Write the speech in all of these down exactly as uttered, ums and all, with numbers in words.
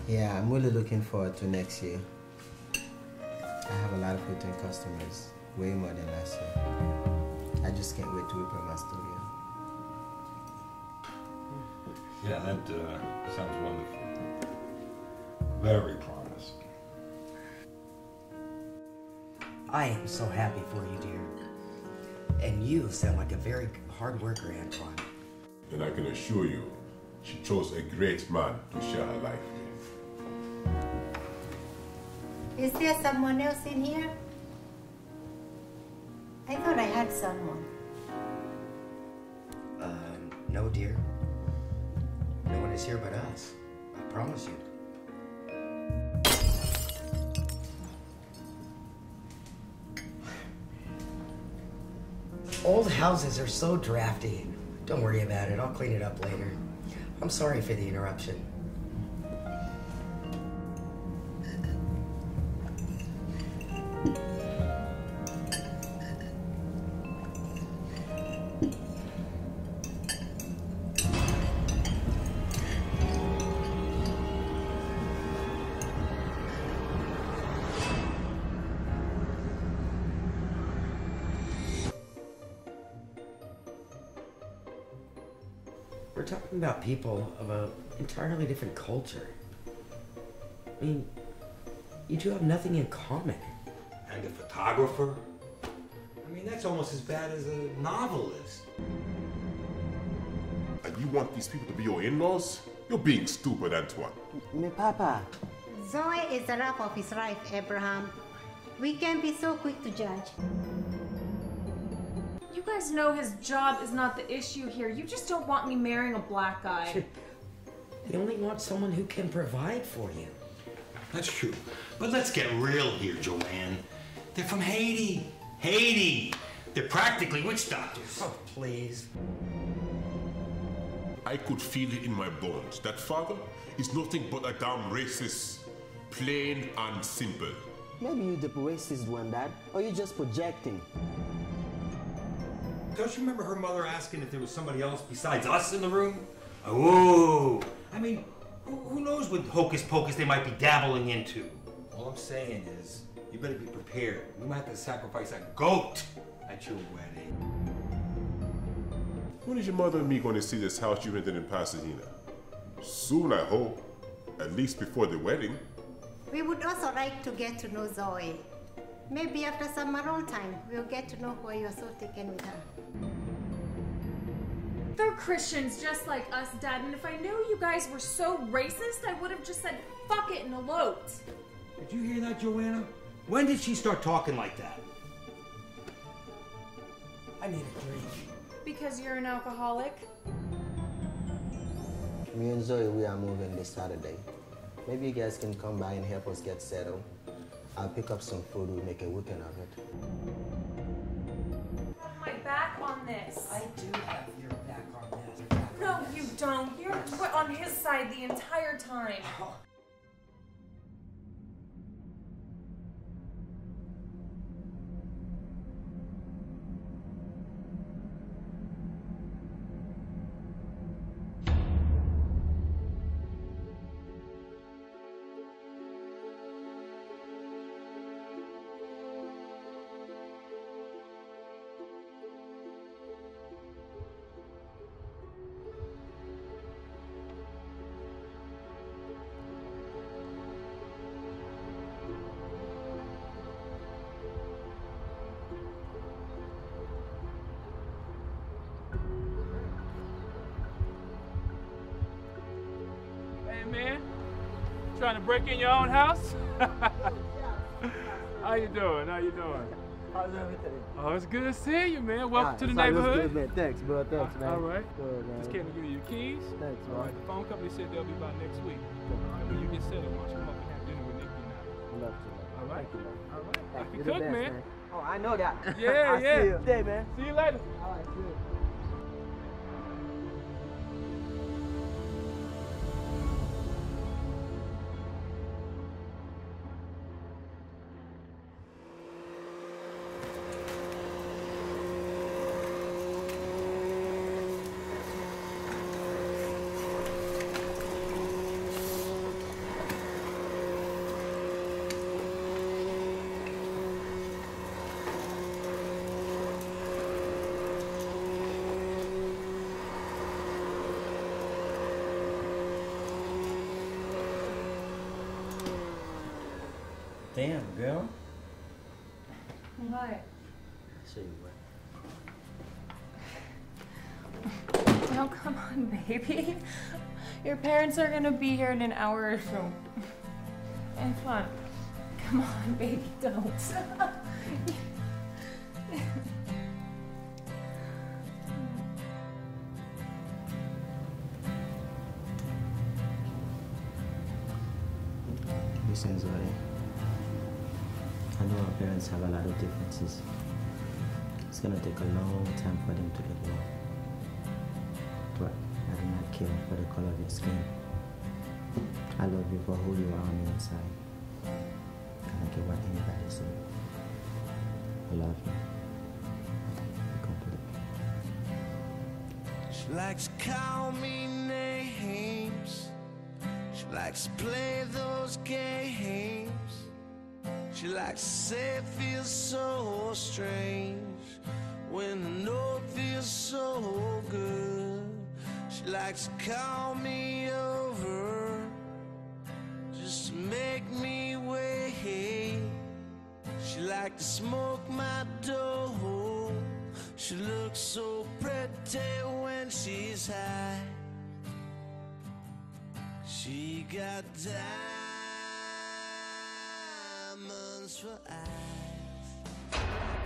Yeah, I'm really looking forward to next year. I have a lot of return customers, way more than last year. I just can't wait to open my studio. Yeah, that uh, sounds wonderful. Very promising. I am so happy for you, dear. And you sound like a very hard worker, Antoine. And I can assure you, she chose a great man to share her life with. Is there someone else in here? I thought I had someone. Uh, no, dear. No one is here but us. I promise you. Old houses are so drafty. Don't worry about it. I'll clean it up later. I'm sorry for the interruption. We're talking about people of an entirely different culture. I mean, you two have nothing in common. And a photographer? I mean, that's almost as bad as a novelist. And you want these people to be your in-laws? You're being stupid, Antoine. Me papa. Zoe is the love of his life, Abraham. We can't be so quick to judge. You guys know his job is not the issue here. You just don't want me marrying a black guy. You only want someone who can provide for you. That's true. But let's get real here, Joanne. They're from Haiti. Haiti! They're practically witch doctors. Oh, please. I could feel it in my bones. That father is nothing but a damn racist. Plain and simple. Maybe you're the racist one, Dad, or you're just projecting. Don't you remember her mother asking if there was somebody else besides us in the room? Oh, I mean, who, who knows what hocus pocus they might be dabbling into? All I'm saying is, you better be prepared. We might have to sacrifice a goat at your wedding. When is your mother and me going to see this house you rented in Pasadena? Soon, I hope. At least before the wedding. We would also like to get to know Zoe. Maybe after some alone time, we'll get to know why you're so taken with her. They're Christians just like us, Dad, and if I knew you guys were so racist, I would have just said fuck it and eloped. Did you hear that, Joanna? When did she start talking like that? I need a drink. Because you're an alcoholic? Me and Zoe, we are moving this Saturday. Maybe you guys can come by and help us get settled. I'll pick up some food, we'll make a weekend of it. I have my back on this. I do have your back on this. No, you don't. You're on his side the entire time. Man, trying to break in your own house? How you doing? How you doing? How's everything? Oh, it's good to see you, man. Welcome Nah, to the it's all neighborhood. good, man. Thanks, bro. Thanks, man. All right. Good, man. Just came to give you your keys. Thanks, All man. right. The phone company said they'll be by next week. All right. When you get settled, why don't you come up and have dinner with Nick and I? Love to, man. All right. Thank you, man. All right. I Thanks. can You're the cook, best, man. man. Oh, I know that. Yeah, I'll yeah. see you today, man. See you later. All right, see you. Girl? What? I'll show you what. Oh, come on, baby. Your parents are gonna be here in an hour or so. And fun. Come on, baby, don't. Listen, Zoe. I know our parents have a lot of differences. It's gonna take a long time for them to get along. But I do not care for the color of your skin. I love you for who you are on the inside. I don't care what anybody says. I love you. Completely. She likes to call me names. She likes to play those games. She likes to say it feels so strange when the note feels so good. She likes to call me over just to make me wait. She likes to smoke my dough. She looks so pretty when she's high. She got diamonds for eyes.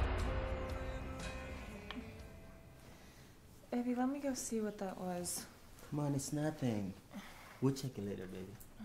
Baby, let me go see what that was. Come on, it's nothing. We'll check it later, baby. Oh.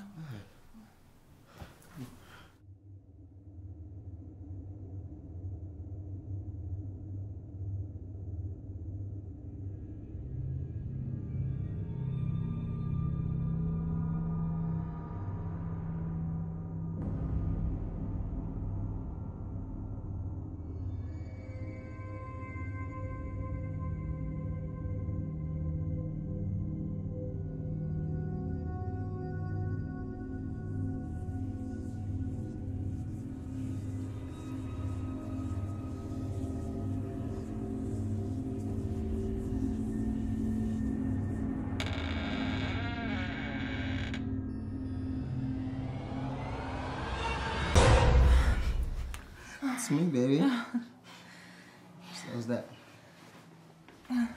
It's me, baby. So what's that? Where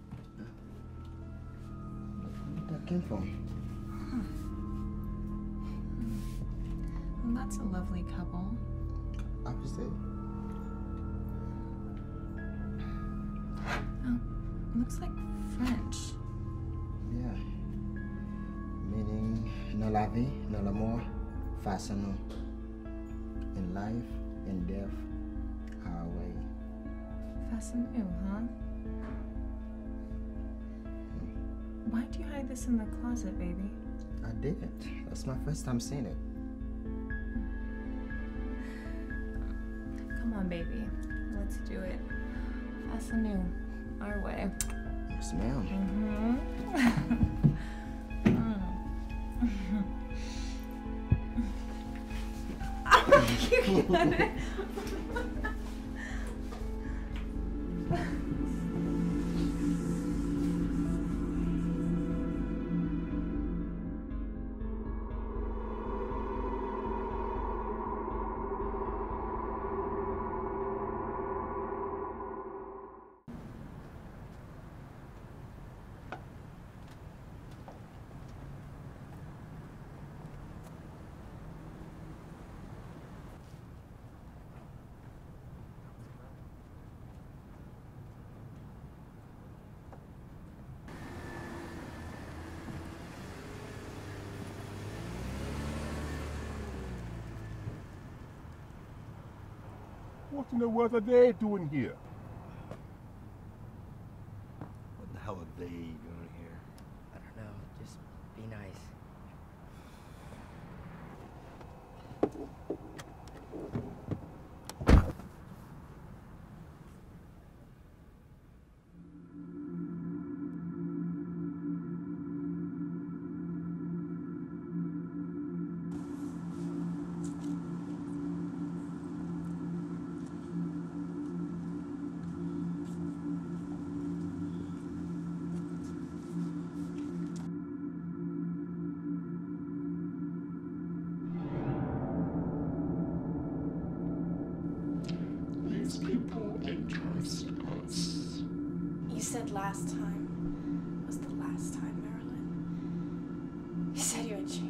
that came from? Well, that's a lovely couple. Opposite. Oh, it looks like French. Yeah. Meaning, no la vie, no l'amour, Fason Nou. In life, in death, our way. Fason Nou, huh? Why'd you hide this in the closet, baby? I didn't. That's my first time seeing it. Come on, baby. Let's do it. Fason Nou, our way. Yes, ma'am. Mm-hmm. You got it. What in the world are they doing here? What the hell are they doing here? I don't know. Just be nice. said last time was the last time, Marilyn. You said you had changed.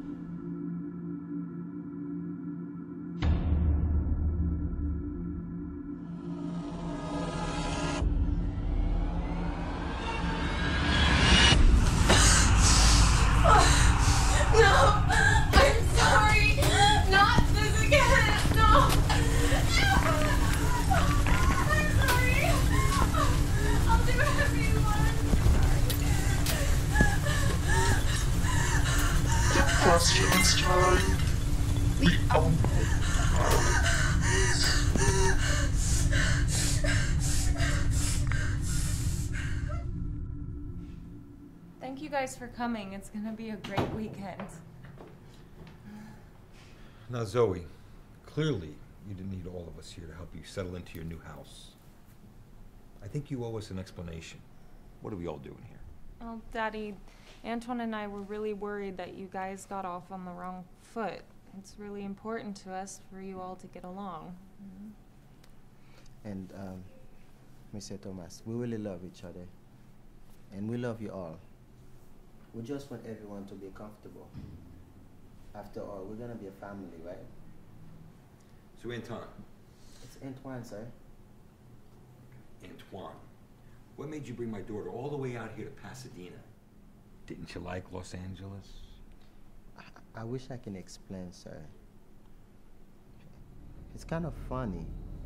Thank you guys for coming. It's gonna be a great weekend. Now, Zoe, clearly you didn't need all of us here to help you settle into your new house. I think you owe us an explanation. What are we all doing here? Well, Daddy, Antoine and I were really worried that you guys got off on the wrong foot. It's really important to us for you all to get along. Mm-hmm. And, um, Mister Thomas, we really love each other. And we love you all. We just want everyone to be comfortable. After all, we're gonna be a family, right? So, Antoine. It's Antoine, sir. Antoine, what made you bring my daughter all the way out here to Pasadena? Didn't you like Los Angeles? I, I wish I can explain, sir. It's kind of funny.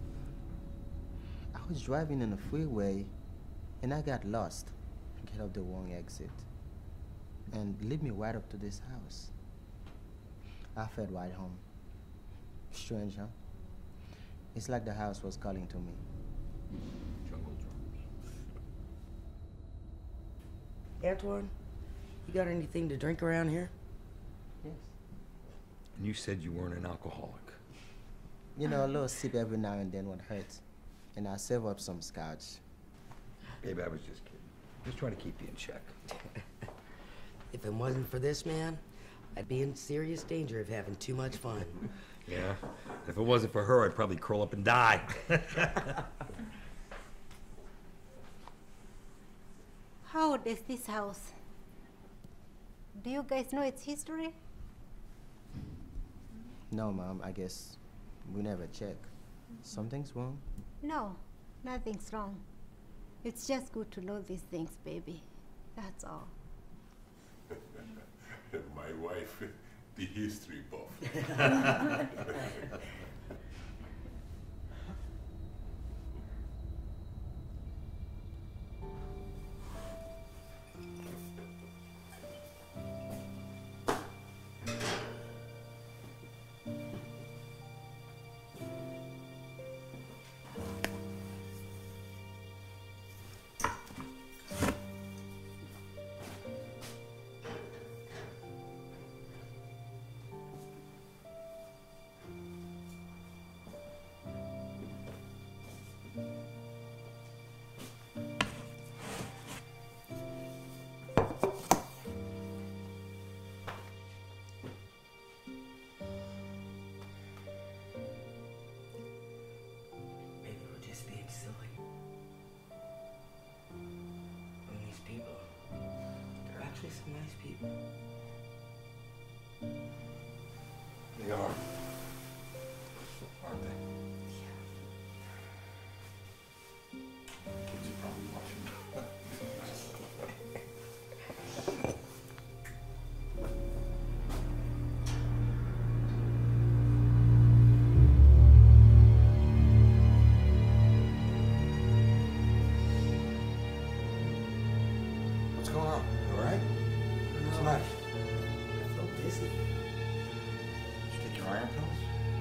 I was driving in the freeway and I got lost. Get off the wrong exit. And lead me right up to this house. I felt right home. Strange, huh? It's like the house was calling to me. Jungle drums. Antoine, you got anything to drink around here? Yes. And you said you weren't an alcoholic. You know, a little sip every now and then won't hurt. And I'll serve up some scotch. Babe, I was just kidding. Just trying to keep you in check. If it wasn't for this man, I'd be in serious danger of having too much fun. Yeah. If it wasn't for her, I'd probably curl up and die. How old is this house? Do you guys know its history? No, Mom, I guess we never check. Something's wrong? No, nothing's wrong. It's just good to know these things, baby. That's all. My wife, the history buff. Some nice people. They are. Aren't they? Kids are probably watching. What's going on? You all right? What's the matter? I feel dizzy. Did you take your iron pills?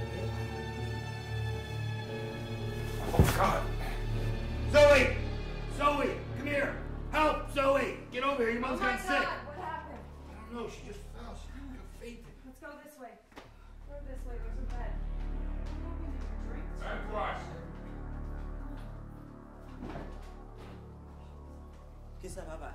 Oh, God. Zoe! Zoe! Come here! Help! Zoe! Get over here. Your mom's Oh my got sick. God, what happened? I don't know. She just fell. She got fainted. Let's go this way. Go this way. There's a bed. And wash. Qu'est-ce que ça va, papa?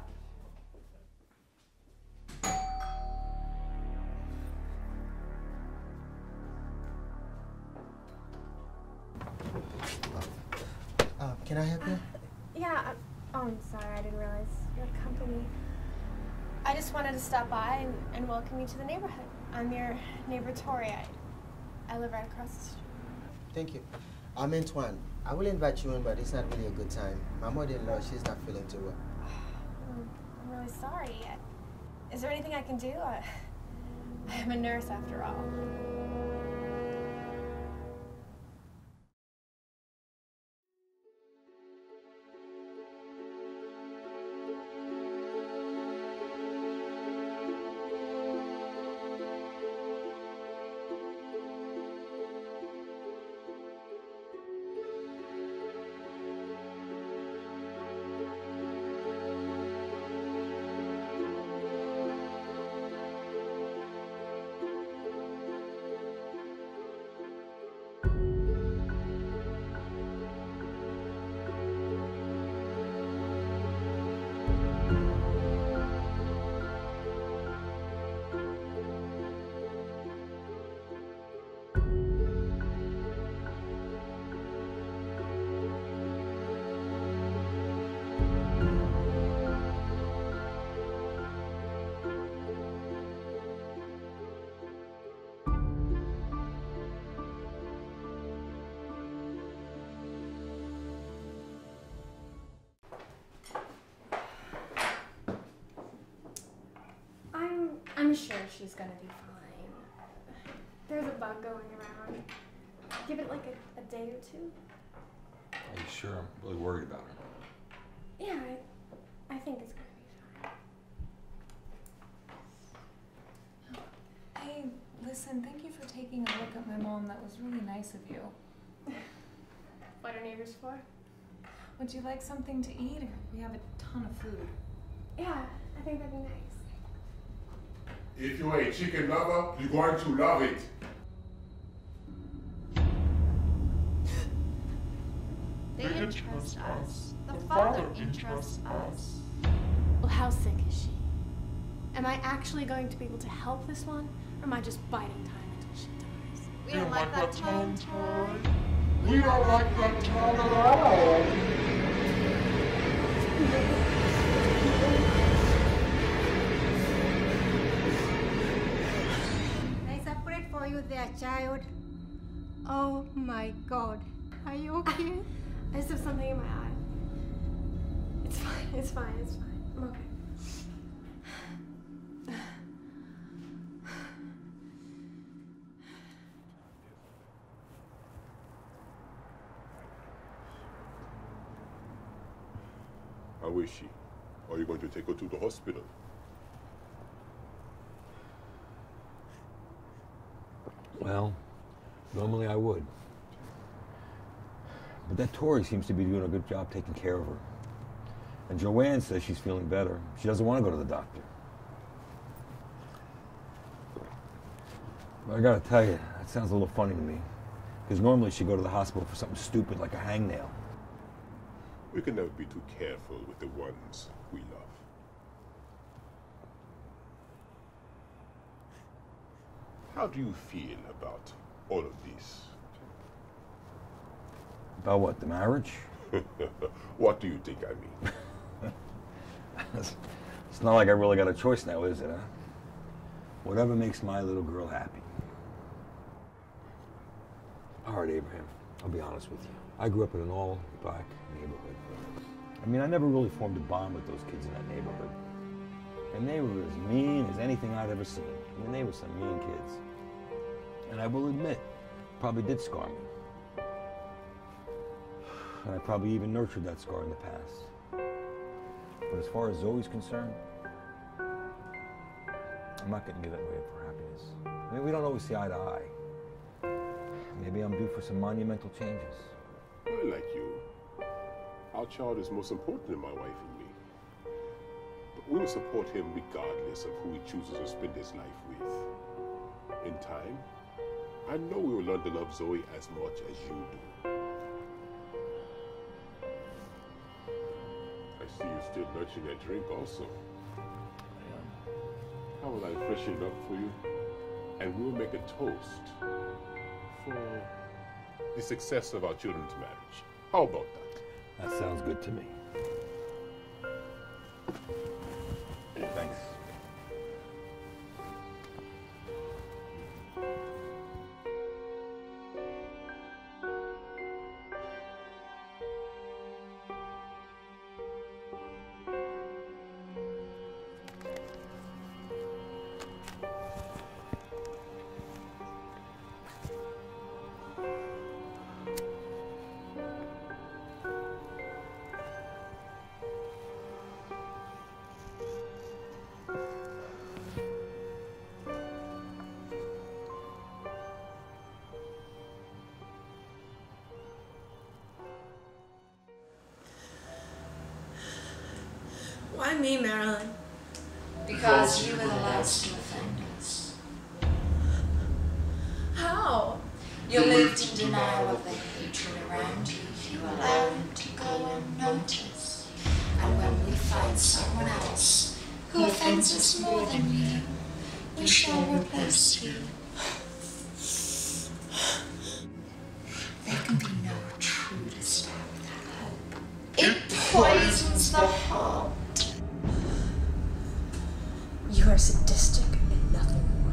Uh, can I help you? Yeah, Oh, I'm sorry, I didn't realize your company. I just wanted to stop by and, and welcome you to the neighborhood. I'm your neighbor Tori. I, I live right across the street. Thank you. I'm Antoine. I will invite you in, but it's not really a good time. My mother-in-law, she's not feeling too well. I'm, I'm really sorry. Is there anything I can do? I, I'm a nurse after all. I'm sure she's gonna be fine. There's a bug going around. Give it like a, a day or two. Are you sure? I'm really worried about her. Yeah, I, I think it's gonna be fine. Hey, listen, thank you for taking a look at my mom. That was really nice of you. What are neighbors for? Would you like something to eat? We have a ton of food. Yeah, I think that'd be nice. If you're a chicken lover, you're going to love it. They entrust us. The Father entrusts us. Well, how sick is she? Am I actually going to be able to help this one? Or am I just biding time until she dies? We don't like that tone, Tori. We don't like that tone at all. You there, child. Oh my God. Are you okay? I just have something in my eye. It's fine, it's fine, it's fine. I'm okay. How is she? Are you going to take her to the hospital? Well, normally I would. But that Tori seems to be doing a good job taking care of her. And Joanne says she's feeling better. She doesn't want to go to the doctor. But I gotta tell you, that sounds a little funny to me. Because normally she'd go to the hospital for something stupid like a hangnail. We can never be too careful with the ones we love. How do you feel about all of this? About what, the marriage? What do you think I mean? It's not like I really got a choice now, is it, huh? Whatever makes my little girl happy. All right, Abraham, I'll be honest with you. I grew up in an all-black neighborhood. I mean, I never really formed a bond with those kids in that neighborhood. And they were as mean as anything I'd ever seen. I mean, they were some mean kids. And I will admit, probably did scar me. And I probably even nurtured that scar in the past. But as far as Zoe's concerned, I'm not going to give that away for happiness. I mean, we don't always see eye to eye. Maybe I'm due for some monumental changes. Well, like you, our child is most important to my wife and me. But we will support him regardless of who he chooses to spend his life with. In time, I know we will learn to love Zoe as much as you do. I see you still nurturing that drink also. I am. How will I freshen it up for you? And we'll make a toast for the success of our children's marriage. How about that? That sounds good to me. Thanks. Why me, Marilyn? Because you were the last to offend us. How? You lived in denial of the hatred around you. You allowed it to go unnoticed. And when we find someone else who offends us more than you, we shall replace you. There can be no true despair without hope. It poisons the heart. You are sadistic and nothing more.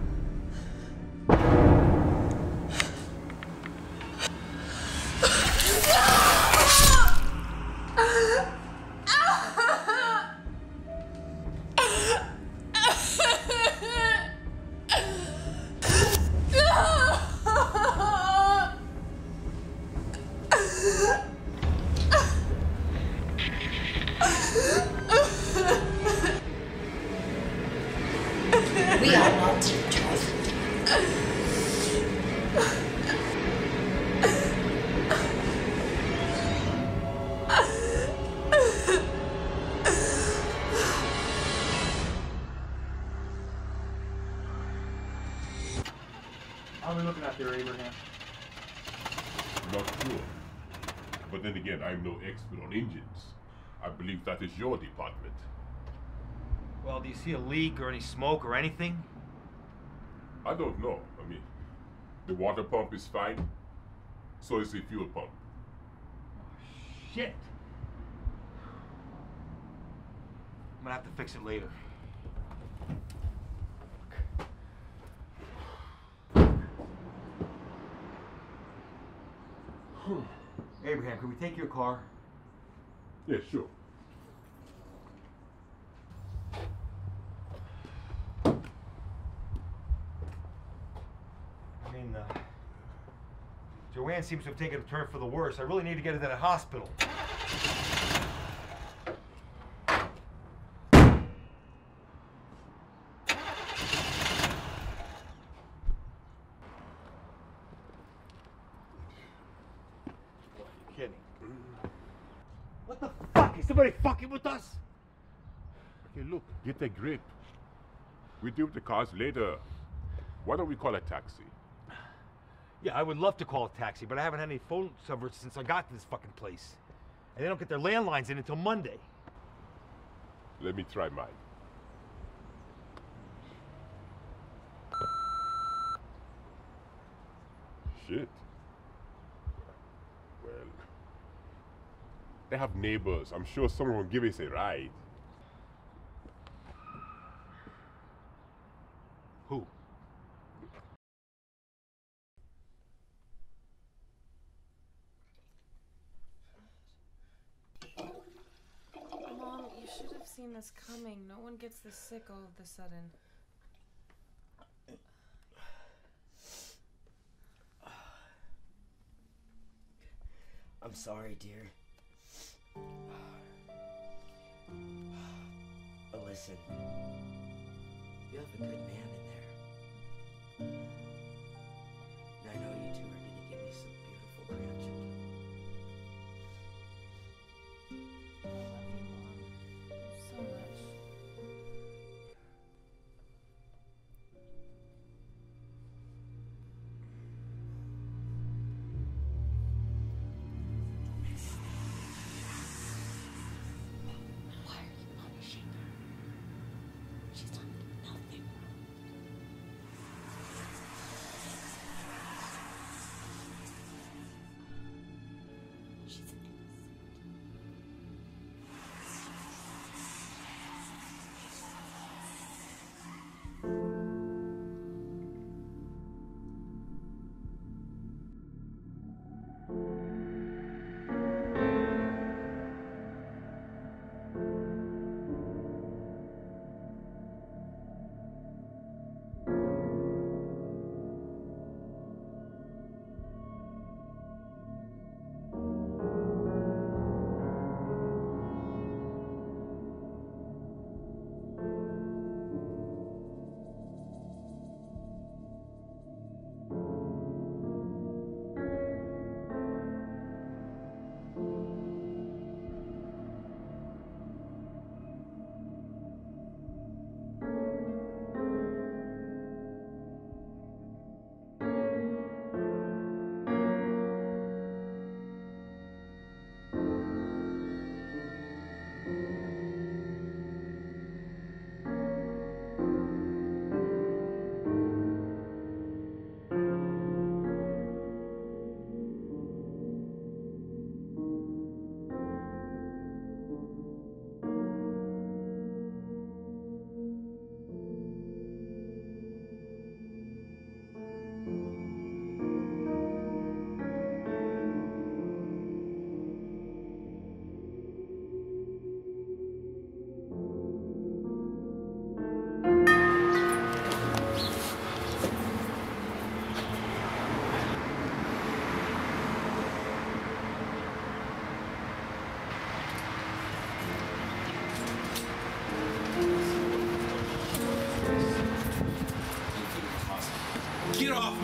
We are not joyful. How are we looking out there, Abraham? Not sure. But then again, I'm no expert on engines. I believe that is your department. Well, do you see a leak or any smoke or anything? I don't know. I mean, the water pump is fine. So is the fuel pump. Shit! I'm gonna have to fix it later. Abraham, can we take your car? Yeah, sure. I mean, uh, Joanne seems to have taken a turn for the worse. I really need to get her to the hospital. Kidding. What the fuck? Is somebody fucking with us? Okay, look, get a grip. We deal with the cars later. Why don't we call a taxi? Yeah, I would love to call a taxi, but I haven't had any phone service since I got to this fucking place. And they don't get their landlines in until Monday. Let me try mine. Shit. Well, they have neighbors. I'm sure someone will give us a ride. Who? Mom, you should have seen this coming. No one gets this sick all of a sudden. I'm sorry, dear. But listen, you have a good man in there. And I know you two are going to give me some beautiful grandchildren. I love you, Mom. So much. Why are you punishing her? She's done nothing wrong.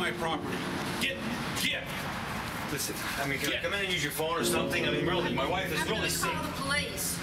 my property. Get, get. Listen, I mean, can I come in and use your phone or something? I mean, really, my wife is really sick. Call the police.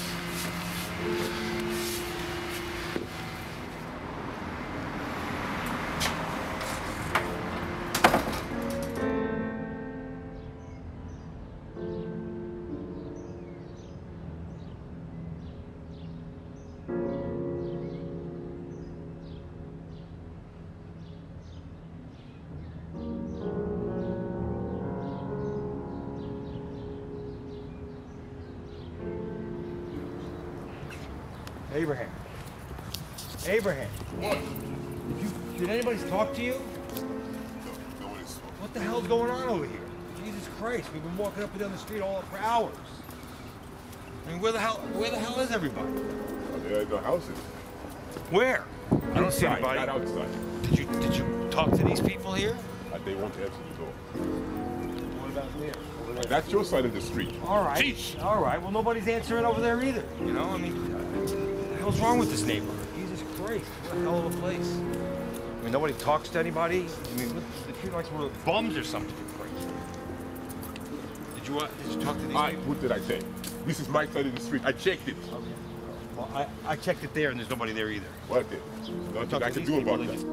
Abraham. Abraham. What? Did, you, did anybody talk to you? No, no one is. What the hell's going on over here? Jesus Christ, we've been walking up and down the street all for hours. I mean, where the hell, where the hell is everybody? They're at the houses. Where? I don't see Outside, anybody. not outside. Did you, did you talk to these people here? Uh, they won't answer the door. What about there? Over there? That's your side of the street. All right. Jeez. All right. Well, nobody's answering over there either. You know, I mean, what the hell's wrong with this neighborhood? Jesus Christ, what a hell of a place. I mean, nobody talks to anybody. I mean, what, they treat like we're bums or something. For Christ's sake. Did you, uh, did you talk to these I, people? what did I say? This is my side of the street. I checked it. Okay. Well, I, I checked it there, and there's nobody there either. What then? Nothing I can do about that.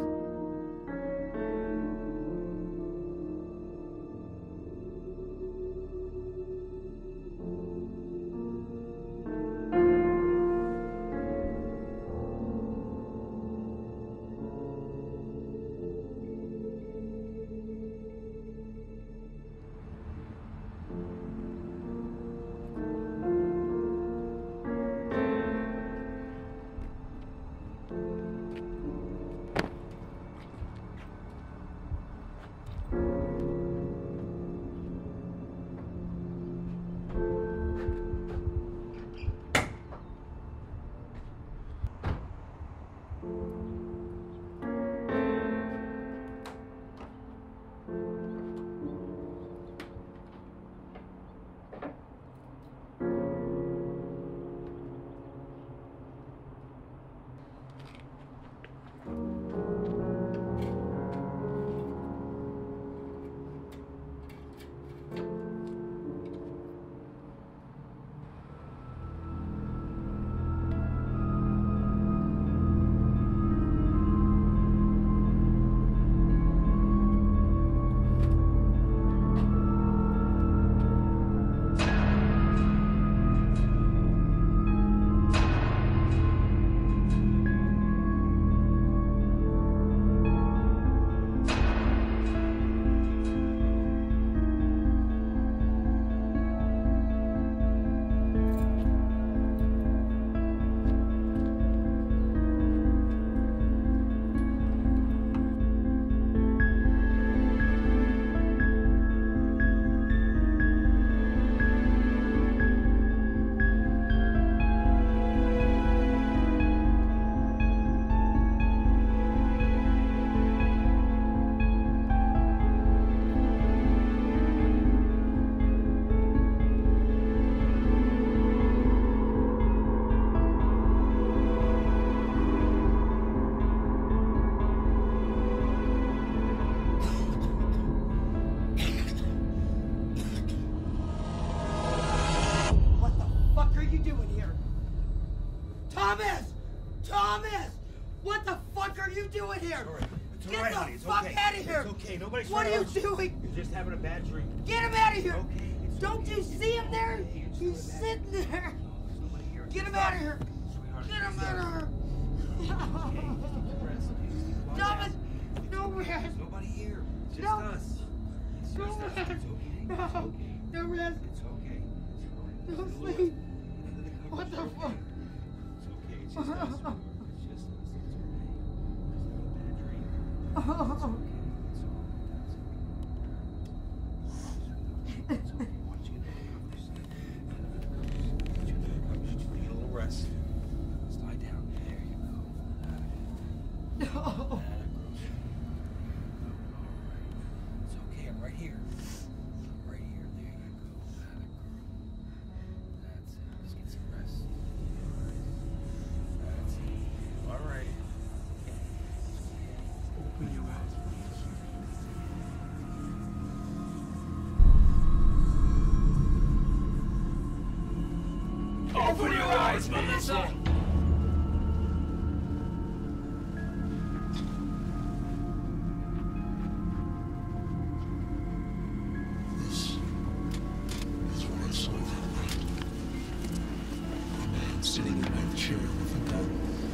Thomas! Thomas! What the fuck are you doing here? It's all Get right, the honey. It's fuck okay. out of here! It's okay. Nobody's What are trying you to hurt doing? You're just having a bad dream. Get him out of here! Okay. It's Don't okay. you see him there? He's sitting there. Get him out of here! Get him out of here! Thomas! No rest! Nobody here. It's just No. us. It's No just us. rest! It's okay. No! It's okay. No rest! It's okay. No It's sleep! What the fuck? It's okay. It's just us. It's just us. It's okay. Oh. It's okay. It's okay. Why don't you get a little rest? Just lie down. There you go. No. It's okay. I'm right here. I'm right here. There you go. That's it. Just get some rest. That's it. All right. Open your eyes, please. Where's Melissa? Sitting in my chair with a gun,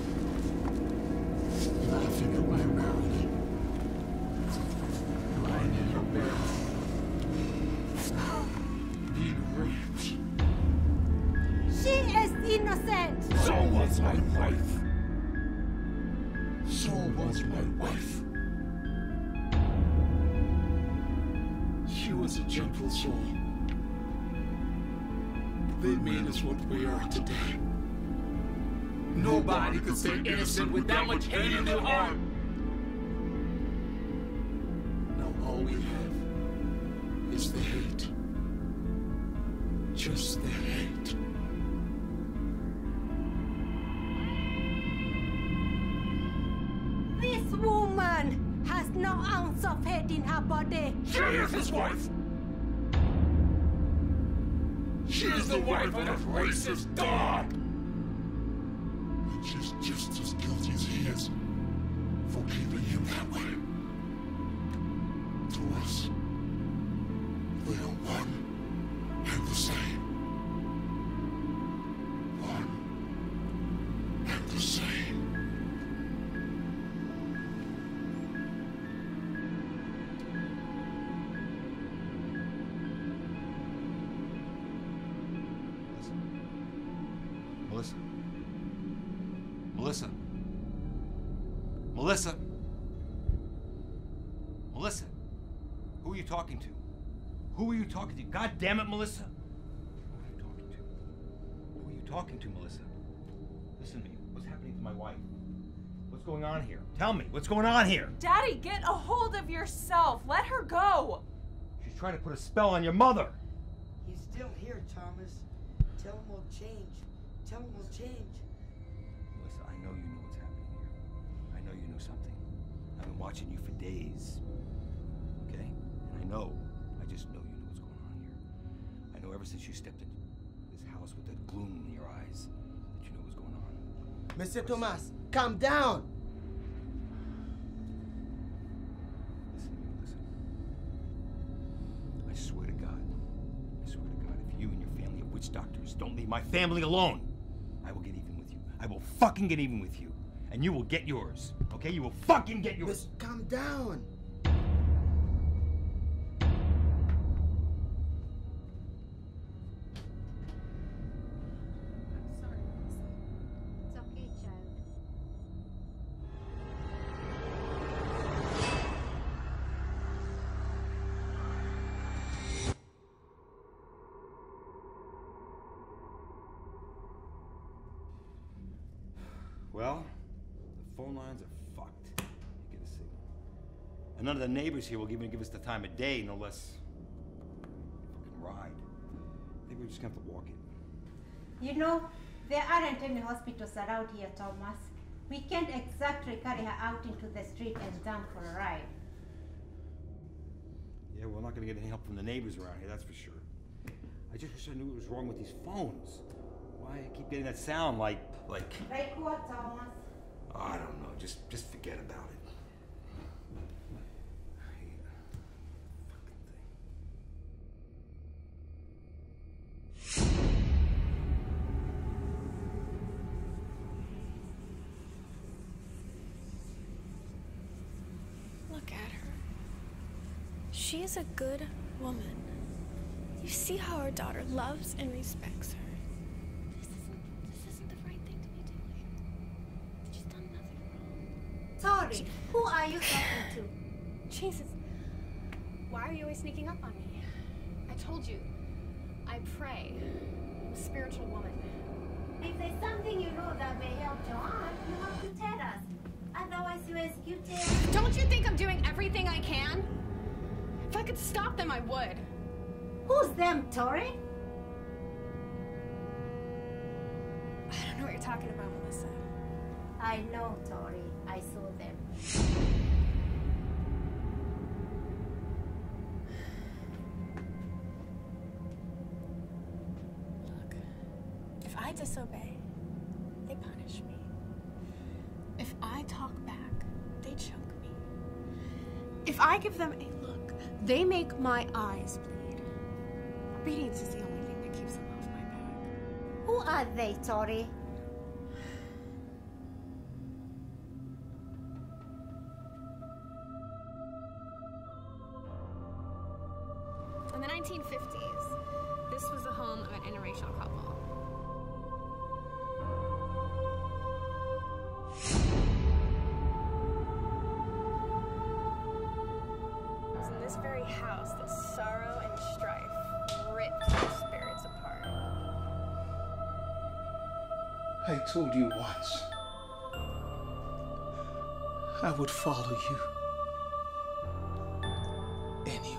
laughing at my Marilyn, lying in her bed, being raped. She is innocent. So was my wife. So was my wife. She was a gentle soul. They made us what we are today. Nobody could stay innocent with that much hate in their heart. Now all we have is the hate. Just the hate. This woman has no ounce of hate in her body. She is his wife. She is the wife of that racist dog. She's just as guilty as he is for keeping him that way. To us, they are one and the same. One and the same. Melissa. Melissa. Melissa. Melissa. Who are you talking to? Who are you talking to? God damn it, Melissa. Who are you talking to? Who are you talking to, Melissa? Listen to me. What's happening to my wife? What's going on here? Tell me. What's going on here? Daddy, get a hold of yourself. Let her go. She's trying to put a spell on your mother. He's still here, Thomas. Tell him we'll change. Tell him we'll change. Melissa, I know you know what's happening here. I know you know something. I've been watching you for days. Okay? And I know, I just know you know what's going on here. I know ever since you stepped into this house with that gloom in your eyes that you know what's going on. Mister Thomas, calm down! Listen to me, Melissa. I swear to God, I swear to God, if you and your family of witch doctors don't leave my family alone, I will get even with you. I will fucking get even with you. And you will get yours. Okay? You will fucking get yours. Miss, calm down. I'm sorry, Melissa. It's okay, child. Well, the phone lines are fucked. You get a signal. And none of the neighbors here will even give us the time of day, no less fucking ride. I think we're just gonna have to walk it. You know, there aren't any hospitals around here, Thomas. We can't exactly carry her out into the street and down for a ride. Yeah, we're not gonna get any help from the neighbors around here, that's for sure. I just wish I knew what was wrong with these phones. Why I keep getting that sound like, like... Like what, Thomas? Oh, I don't know, just, just forget about it. I hate that fucking thing. Look at her. She is a good woman. You see how our daughter loves and respects her. This isn't, this isn't the right thing to be doing. She's done nothing wrong. Tori, who are you talking to? Jesus. Why are you always sneaking up on me? I told you. I pray. I'm a spiritual woman. If there's something you know that may help your aunt, you have to tell us. Otherwise, you execute it. Don't you think I'm doing everything I can? If I could stop them, I would. Who's them, Tori? I don't know what you're talking about, Melissa. I know, Tori. I saw them. Look, if I disobey, they punish me. If I talk back, they choke me. If I give them a look, they make my eyes bleed. Obedience is the only thing that keeps them off my back. Who are they, Tori? In the nineteen fifties, this was the home of an interracial couple. It was in this very house that sorrow and strife ripped their spirits apart. I told you once I would follow you anywhere.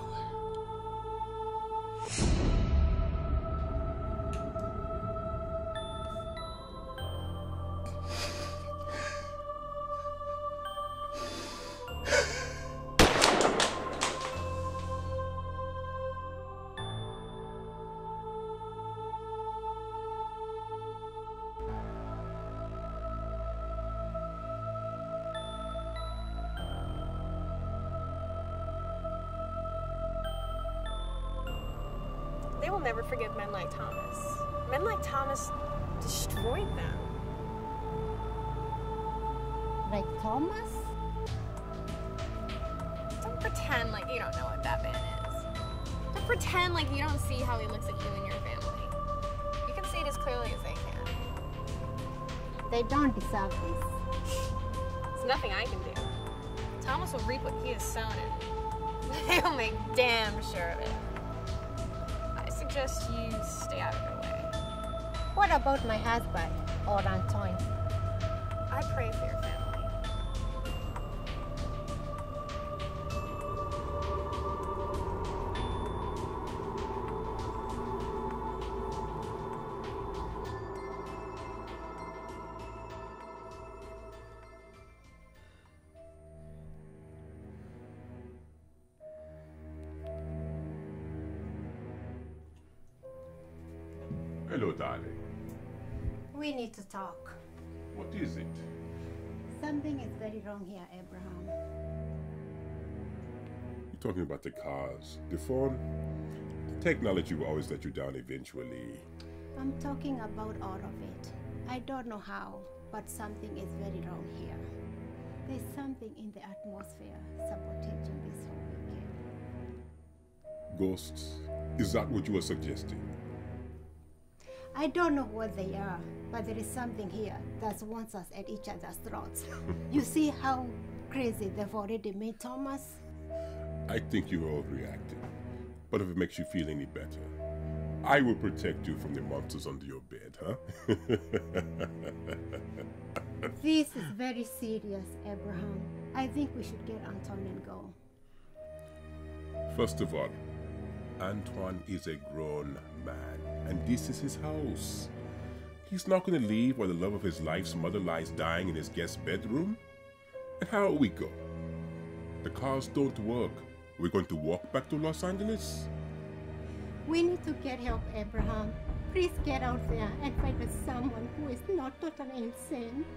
They will never forgive men like Thomas. Men like Thomas destroyed them. Like Thomas? Don't pretend like you don't know what that man is. Don't pretend like you don't see how he looks at you and your family. You can see it as clearly as they can. They don't deserve this. There's nothing I can do. Thomas will reap what he has sown, and they will make damn sure of it. I suggest you stay out of their way. What about my husband, or Antoine? I pray for your family. Hello, darling. We need to talk. What is it? Something is very wrong here, Abraham. You're talking about the cars, the phone? The technology will always let you down eventually. I'm talking about all of it. I don't know how, but something is very wrong here. There's something in the atmosphere sabotaging this whole weekend. Ghosts? Is that what you are suggesting? I don't know what they are, but there is something here that wants us at each other's throats. You see how crazy they've already made Thomas? I think you're overreacting. But if it makes you feel any better, I will protect you from the monsters under your bed, huh? This is very serious, Abraham. I think we should get Antoine and go. First of all, Antoine is a grown man, and this is his house. He's not going to leave while the love of his life's mother lies dying in his guest bedroom. And how will we go? The cars don't work. We're going to walk back to Los Angeles? We need to get help, Abraham. Please get out there and find us someone who is not totally insane.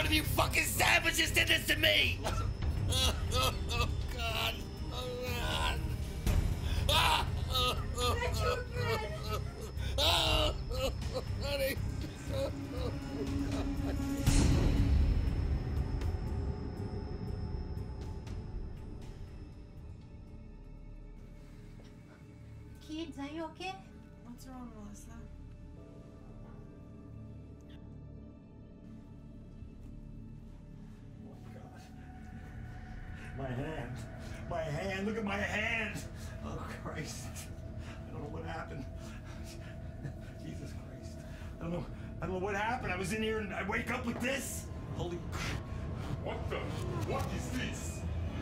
one of you fucking sandwiches did this to me! Oh, oh, oh God. Oh, God. Ah, oh, oh, That's your bread. oh, oh, oh, honey. Oh, oh, God. Kids, are you okay? What's wrong, Melissa? My hand. My hand. Look at my hand. Oh, Christ. I don't know what happened. Jesus Christ. I don't know. I don't know what happened. I was in here and I wake up with this. Holy. What the? What is this?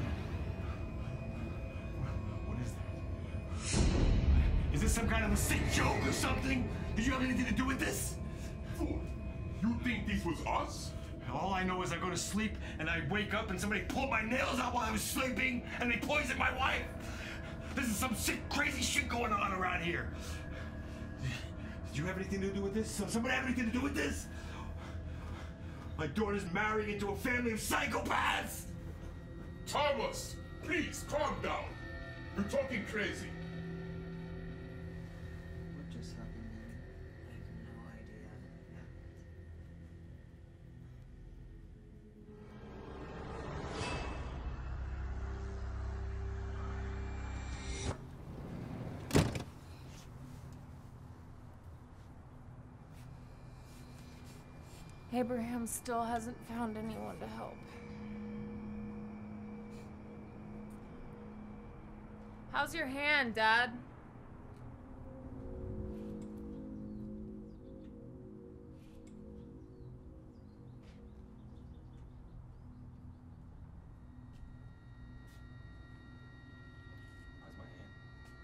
What is that? Is this some kind of a sick joke or something? Did you have anything to do with this? Fool. You think this was us? All I know is I go to sleep and I wake up and somebody pulled my nails out while I was sleeping and they poisoned my wife. This is some sick, crazy shit going on around here. Did you have anything to do with this? Somebody have anything to do with this? My daughter's marrying into a family of psychopaths. Thomas, please calm down. You're talking crazy. What just happened, man? I have no idea. Abraham still hasn't found anyone to help. How's your hand, Dad? How's my hand?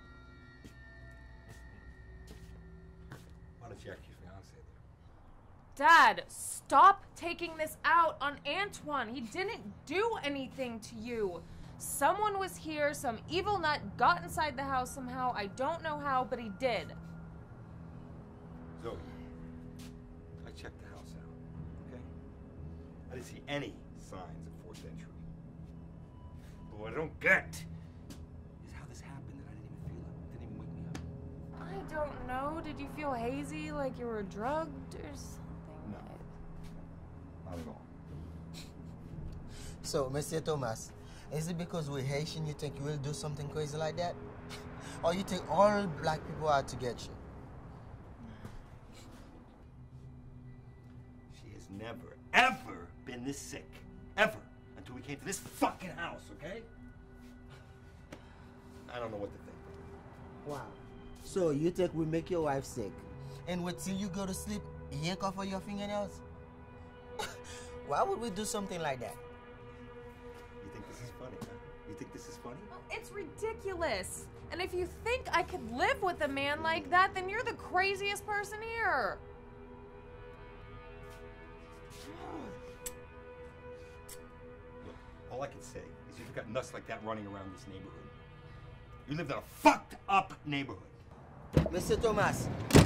Why don't you ask your fiance there? Dad, stop taking this out on Antoine. He didn't do anything to you. Someone was here, some evil nut got inside the house somehow. I don't know how, but he did. Zoe, I checked the house out, okay? I didn't see any signs of forced entry. But what I don't get is how this happened and I didn't even feel it. It didn't even wake me up. I don't know. Did you feel hazy, like you were drugged or something? No. Not at all. So, Mister Thomas, is it because we're Haitian you think you will do something crazy like that? Or you think all black people are to get you? She has never, ever been this sick. Ever. Until we came to this fucking house, okay? I don't know what to think. Wow. So you think we make your wife sick, and wait till you go to sleep, yank off of your fingernails? Why would we do something like that? You think this is funny, huh? You think this is funny? Well, it's ridiculous. And if you think I could live with a man like that, then you're the craziest person here. Look, all I can say is you've got nuts like that running around this neighborhood. You live in a fucked up neighborhood. Mister Thomas.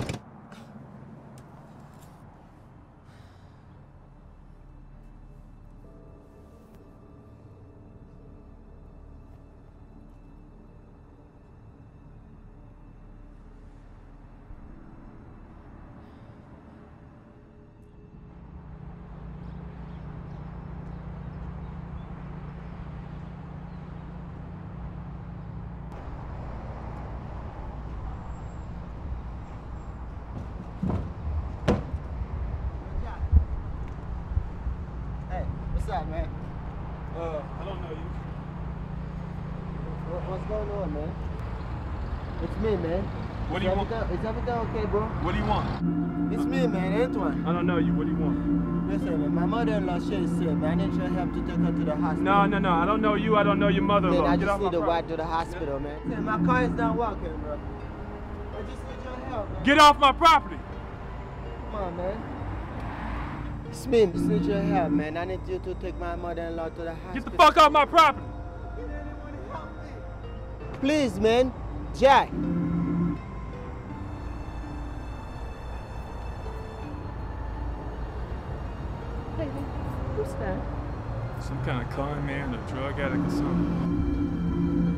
What's up, man? Uh, I don't know you. What, what's going on, man? It's me, man. What do is you want? everything, is everything okay, bro? What do you want? It's me, man, Antoine. I don't know you. What do you want? Listen, man, my mother-in-law, she is sick, man. I need your help to take her to the hospital. No, no, no. I don't know you. I don't know your mother-in-law. Man, I Get just off need my to property. ride to the hospital, man. Listen, my car is not working, bro. I just need your help, man. Get off my property. Come on, man. It's me. I just need your help, man. I need you to take my mother-in-law to the hospital. Get the fuck off my property. Please, man. Jack. Baby, Who's that? Some kind of con man or drug addict or something.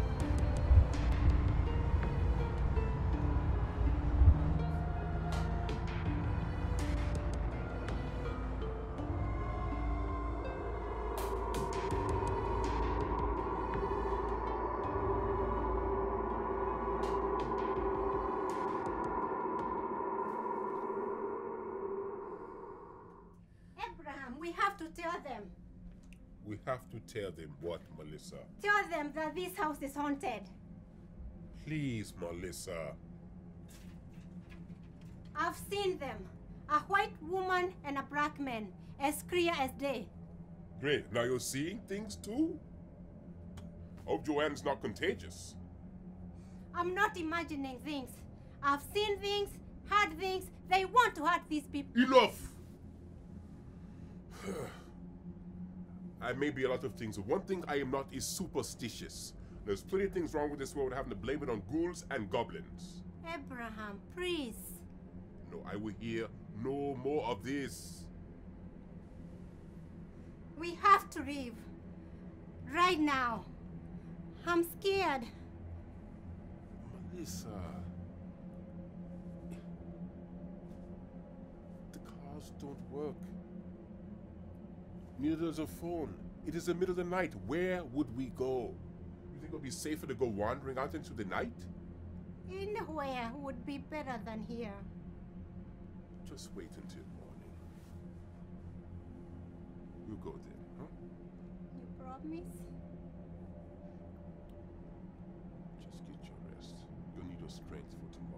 Abraham, we have to tell them. We have to tell them what, Melissa? Tell them that this house is haunted. Please, Melissa. I've seen them. A white woman and a black man, as clear as day. Great. Now you're seeing things too? Hope Joanne's not contagious. I'm not imagining things. I've seen things, heard things. They want to hurt these people. Enough! I may be a lot of things, but one thing I am not is superstitious. There's plenty of things wrong with this world having to blame it on ghouls and goblins. Abraham, please. No, I will hear no more of this. We have to leave. Right now. I'm scared. Melissa. The cars don't work. Neither does a phone. It is the middle of the night. Where would we go? You think it would be safer to go wandering out into the night? Anywhere would be better than here. Just wait until morning. We'll go there, huh? You promise? Just get your rest. You'll need your strength for tomorrow.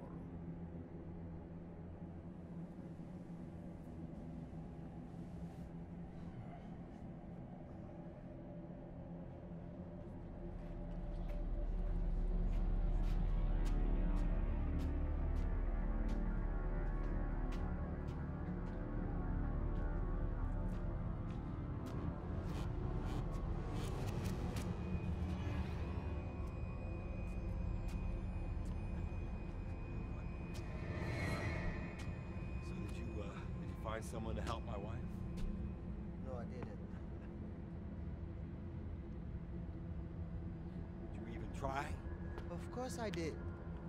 Find someone to help my wife? No, I didn't. Did you even try? Of course I did.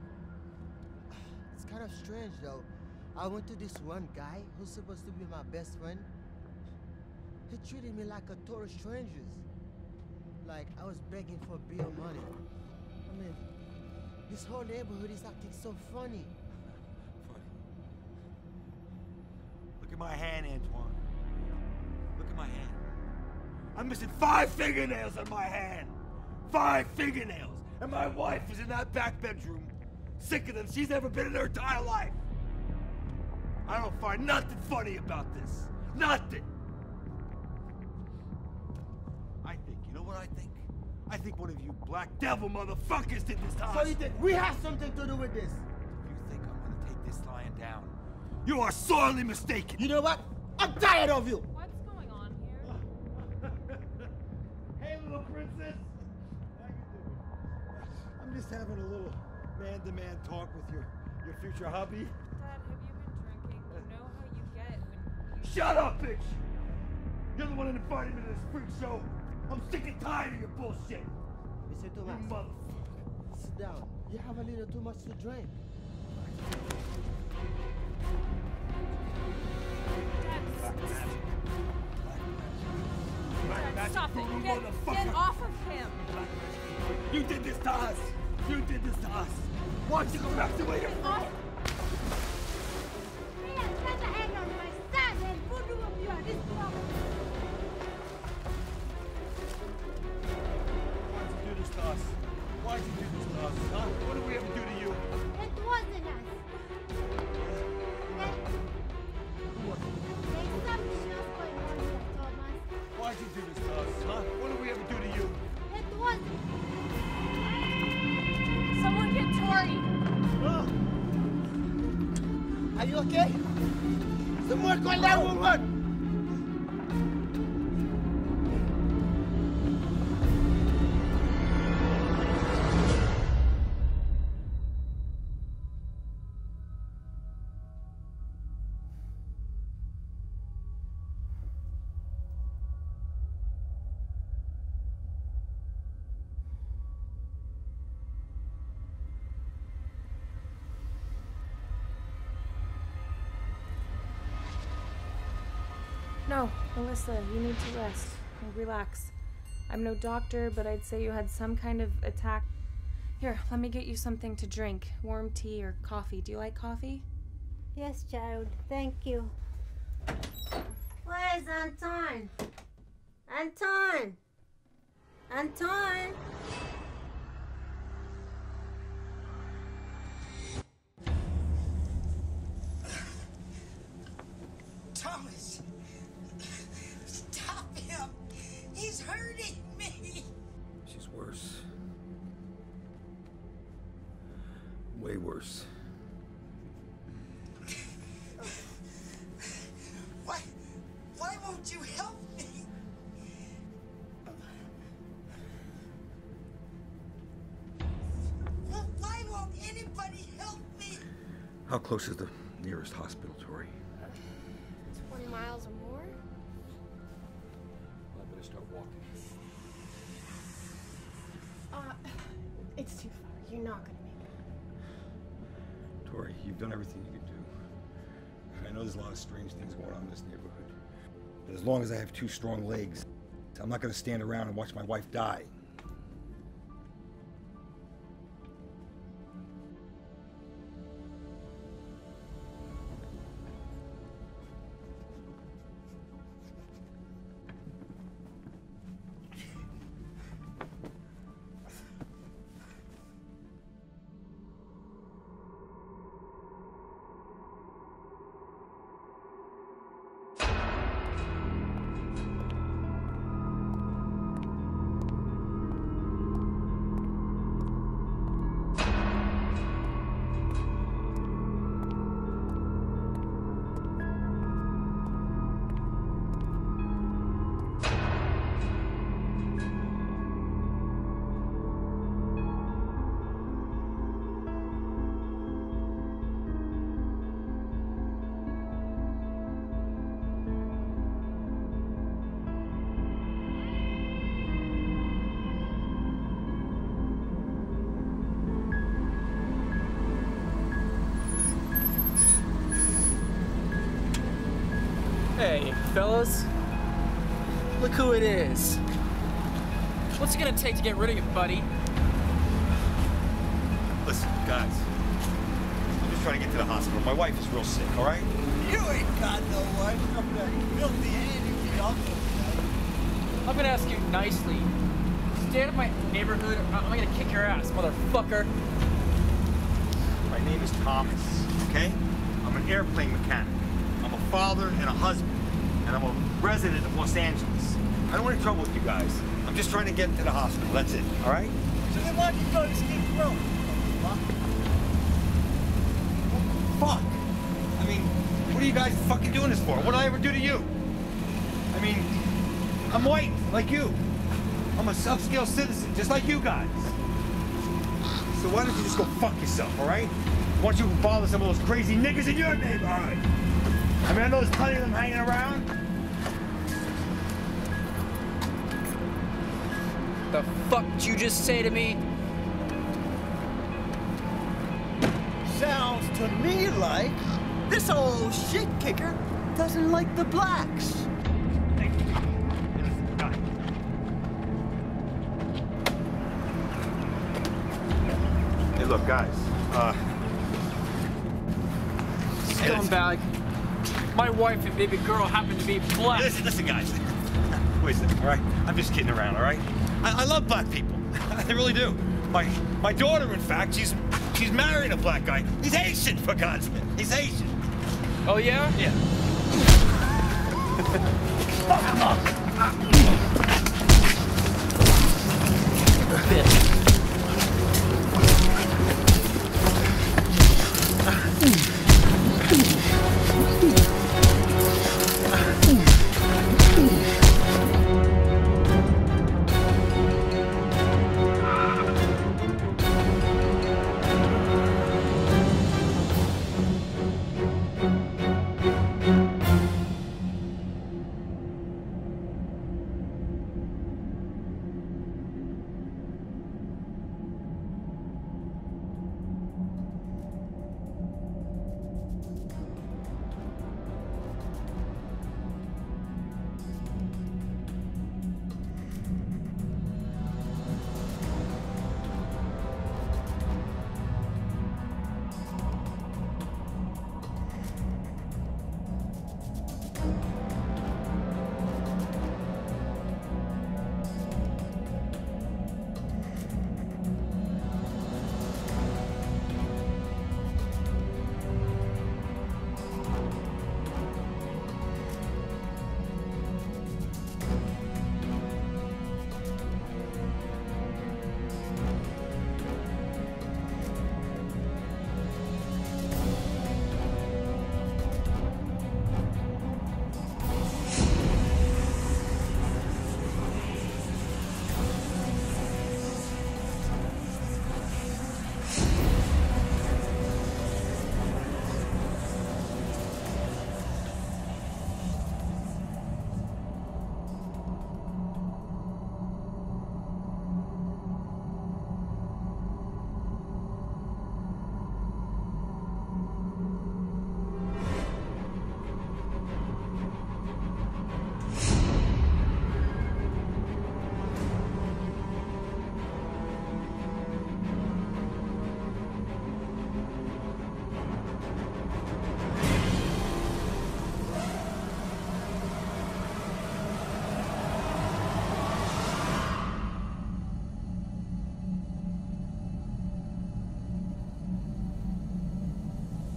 It's kind of strange though. I went to this one guy who's supposed to be my best friend. He treated me like a total stranger. Like I was begging for beer money. I mean, this whole neighborhood is acting so funny. Look at my hand, Antoine. Look at my hand. I'm missing five fingernails on my hand. Five fingernails. And my wife is in that back bedroom, sicker than she's ever been in her entire life. I don't find nothing funny about this. Nothing. I think, you know what I think? I think one of you black devil motherfuckers did this to us. So you think we have something to do with this? If you think I'm gonna take this lion down, you are sorely mistaken. You know what? I'm tired of you. What's going on here? Hey, little princess. How you doing? I'm just having a little man-to-man talk with your your future hubby. Dad, have you been drinking? You know how you get when you... Shut up, bitch! You're the one that invited me to this freak show. I'm sick and tired of your bullshit. Mister Thomas, You motherfucker. sit down. You have a little too much to drink. Dad, stop it. Get, get off of him. You did this to us. You did this to us. Why'd you go back to where you're from? He has set a hand on my son and voodoo of you are this problem. Why'd you do this to us? Why'd you do this to us, huh? What did we ever do to you? It wasn't us. There's something else going on here, Thomas. Why'd you do this to us, huh? What did we ever do to you? It wasn't. Someone get Tori. Are you okay? Someone call that woman! No, Melissa, you need to rest and relax. I'm no doctor, but I'd say you had some kind of attack. Here, let me get you something to drink. Warm tea or coffee. Do you like coffee? Yes, child. Thank you. Where's Anton? Anton! Anton! Thomas! Stop him! He's hurting me! She's worse. Way worse. Why? Why won't you help me? Why won't anybody help me? How close is the nearest hospital, Tori? twenty miles or more? Well, I better start walking. Uh, it's too far. You're not gonna make it. Tori, you've done everything you could do. I know there's a lot of strange things going on in this neighborhood. But as long as I have two strong legs, I'm not going to stand around and watch my wife die. Hey, fellas. Look who it is. What's it gonna take to get rid of you, buddy? Listen, guys. I'm just trying to get to the hospital. My wife is real sick, all right? You ain't got no wife. I'm that filthy handy uncle. I'm gonna ask you nicely. Stay out of my neighborhood, or I'm gonna kick your ass, motherfucker. My name is Thomas, okay? I'm an airplane mechanic. I'm a father and a husband, and I'm a resident of Los Angeles. I don't want any trouble with you guys. I'm just trying to get to the hospital, that's it, all right? So then why don't you go to Skid Row? Fuck! I mean, what are you guys fucking doing this for? What did I ever do to you? I mean, I'm white, like you. I'm a upscale citizen, just like you guys. So why don't you just go fuck yourself, all right? Why don't you bother some of those crazy niggas in your neighborhood? I mean, I know there's plenty of them hanging around. The fuck did you just say to me? Sounds to me like this old shit kicker doesn't like the blacks. Hey, look, guys. Uh. Scumbag. My wife and baby girl happen to be black. Listen, listen, guys. Wait a second, all right? I'm just kidding around, all right? I, I love black people. I really do. My my daughter, in fact, she's she's marrying a black guy. He's Haitian, for God's sake. He's Haitian. Oh, yeah? Yeah. Bitch.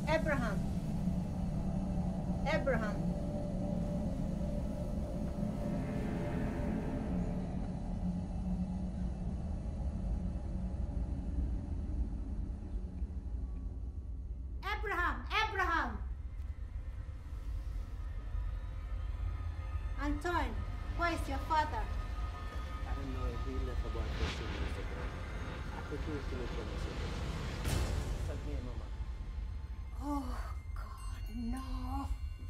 Abraham. Abraham. Abraham, Abraham. Antoine, where is your father? I don't know if he left about fifteen minutes ago. I think he was going to kill us. Tell me, Mama. Oh, God, no.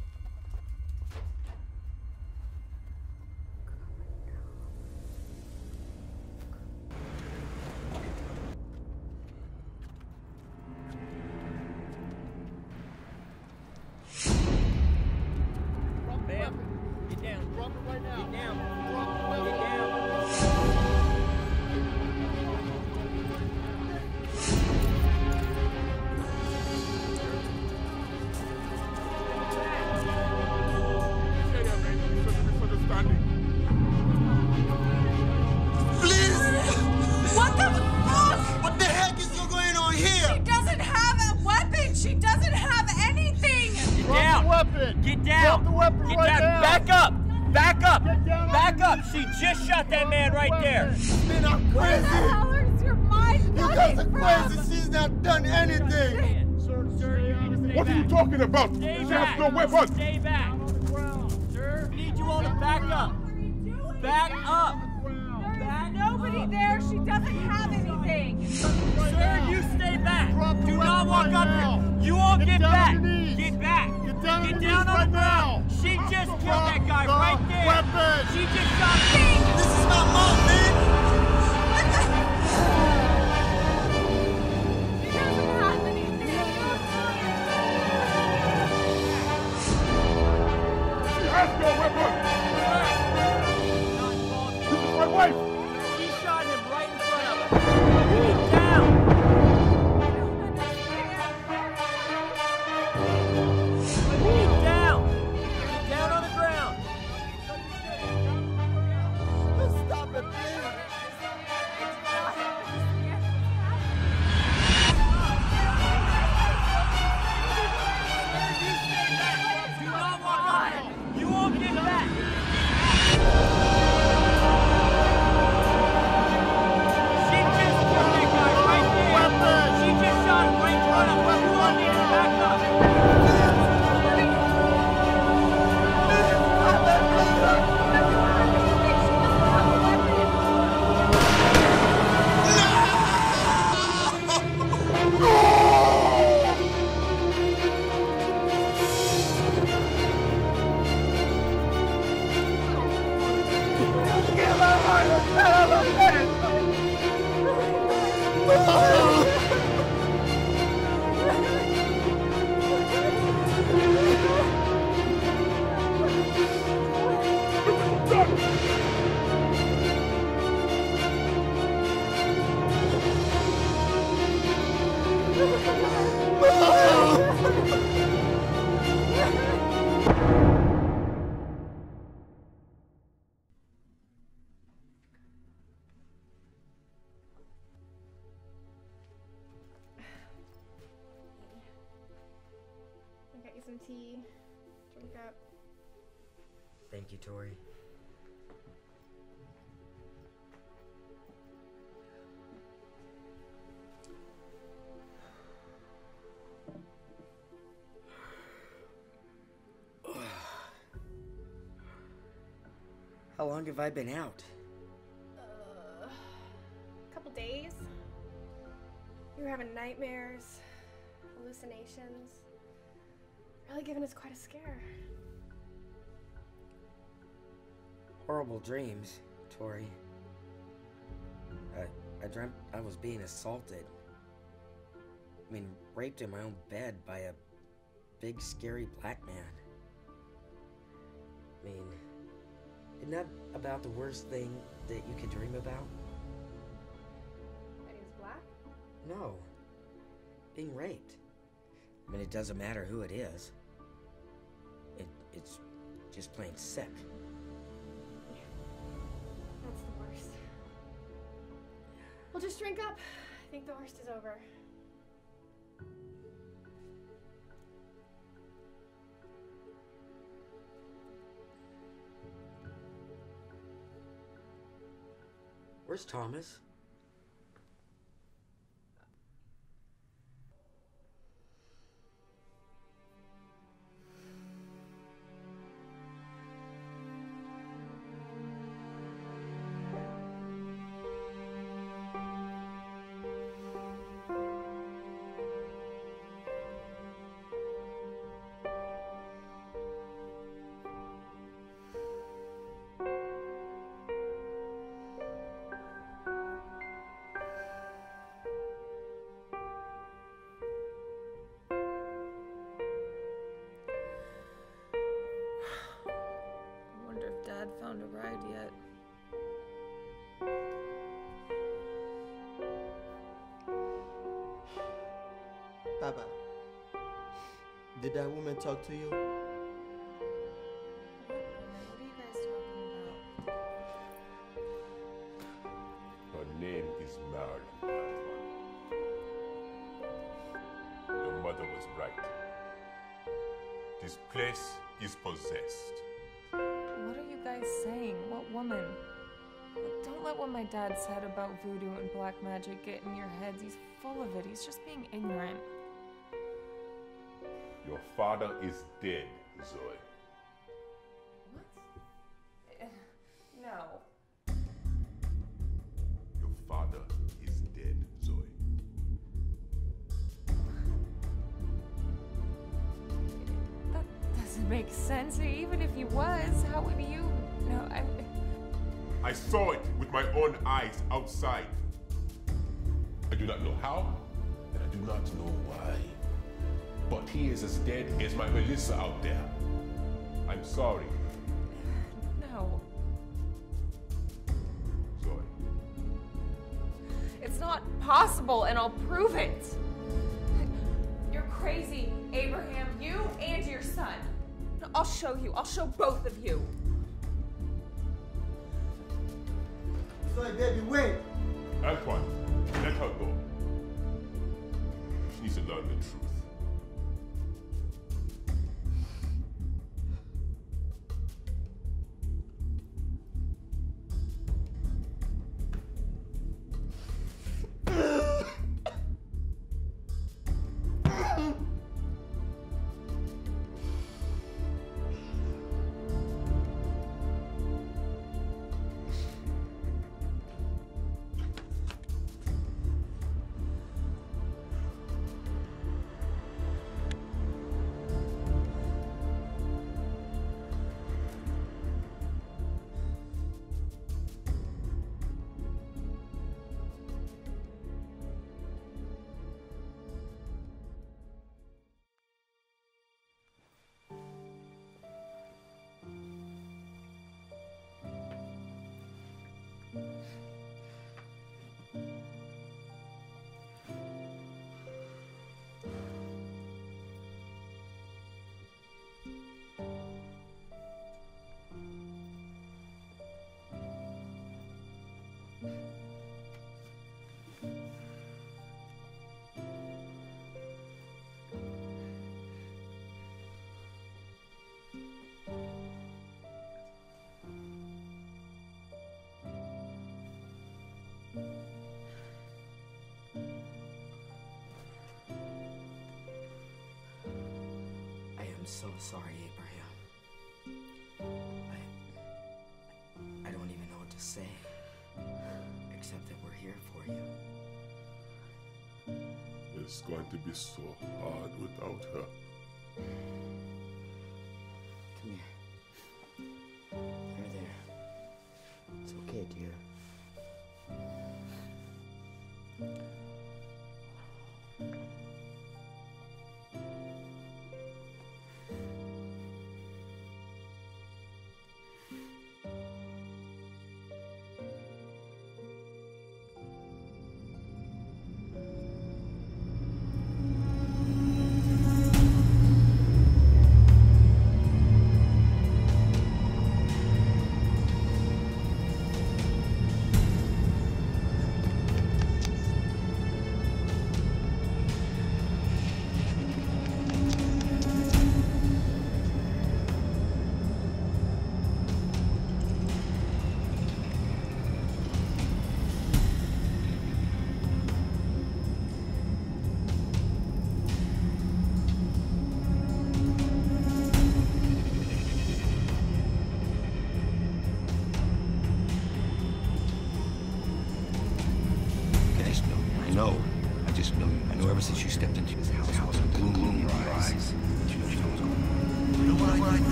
Get down. Drop it right now. Get down. Drop it. Get down. Please! What the fuck? What the heck is going on here? She doesn't have a weapon. She doesn't have anything. Get down. Weapon. Get down. Drop the weapon Get right down. now. Back up. Back up. Get down Back on up. She just shot that man right there. Man, I'm Where crazy. the hell is your mind You coming guys are from? crazy. She's not done anything. Sir, sir, you need to stay What back. are you talking about? Stay She back. has no weapon. Stay back. Sir, need you all to back up. Back up. There's nobody there. She doesn't have anything. Sir, you stay back. Drop the Do weapon not walk right up now. here. You all Get get, down back. on your knees. Get back. Get down on Get your down knees on right the ground. now. She just Drop killed that guy the right there. weapon. She just shot me. This is my mom, man. She doesn't have anything. She has no weapon. This is my wife. She shot him right in front of us. Get down. Get down. Get down on the ground. Stop it, please. Do not walk up here. You won't get back. She just killed that guy right there. She just shot him right in front of us. You all need to back up. I got you some tea. Drink up. Thank you, Tori. How long have I been out? Uh, a couple days. You were having nightmares, hallucinations. Really giving us quite a scare. Horrible dreams, Tori. I, I dreamt I was being assaulted. I mean, raped in my own bed by a big, scary black man. I mean, isn't that about the worst thing that you could dream about? That he was black? No. Being raped. I mean, it doesn't matter who it is. It, it's just plain sick. That's the worst. Well, just drink up. I think the worst is over. yours, Thomas. Dad found a ride yet. Papa, did that woman talk to you? What are you guys talking about? Her name is Marilyn. Your mother was right. This place is possessed. What are you guys saying? What woman? Look, don't let what my dad said about voodoo and black magic get in your heads. He's full of it. He's just being ignorant. Your father is dead, Zoe. What? Uh, no. Your father is dead, Zoe. That doesn't make sense. Even if he was, how would you know? I... I saw it with my own eyes outside. I do not know how, and I do not know why. But he is as dead as my Melissa out there. I'm sorry. No. Zoe. It's not possible, and I'll prove it. You're crazy, Abraham. You and your son. I'll show you. I'll show both of you. Sorry, baby, wait. Antoine, let her go. She needs to learn the truth. I'm so sorry, Abraham. I... I don't even know what to say, except that we're here for you. It's going to be so hard without her. Come here. There, there. It's okay, dear.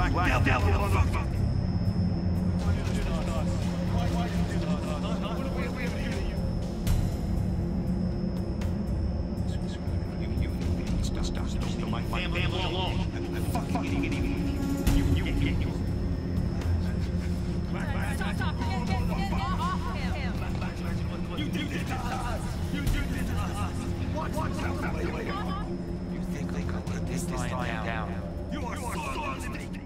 black, black devil, motherfucker. Stop, stop, stop, my family alone. Fuck, fuck, you, you, you, you, you. Stop, stop, get, get, get off him. You did this to us. You did this to us. Watch, watch out. You think they could get this line down? You are so mistaken.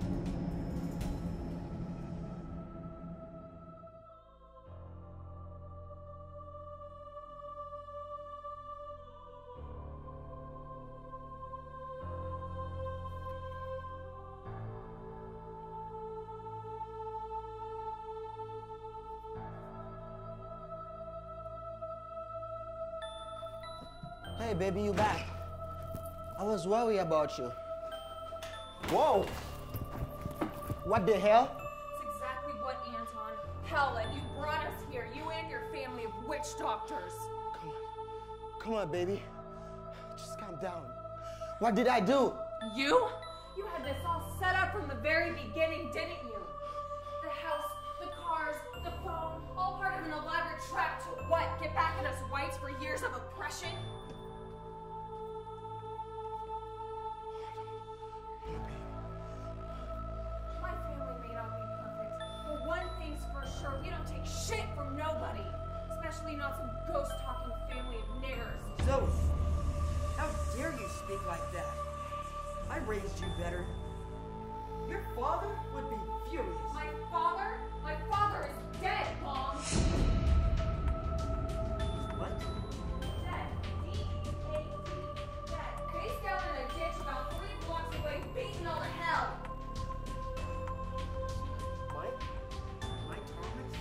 Hey, baby, you back. I was worried about you. Whoa! What the hell? That's exactly what, Anton. Hell, and you brought us here, you and your family of witch doctors. Come on. Come on, baby. Just calm down. What did I do? You? You had this all set up from the very beginning, didn't you? The house, the cars, the phone, all part of an elaborate trap to what? Get back at us whites for years of oppression? My family may not be perfect, but one thing's for sure, we don't take shit from nobody. Especially not some ghost-talking family of niggers. Zoe, how dare you speak like that? I raised you better. Your father would be furious. My father? My father is dead, Mom! What? Dead. D E A D. Dead. Face down in a ditch about three blocks away, beaten all to hell. Mike? Mike Thomas?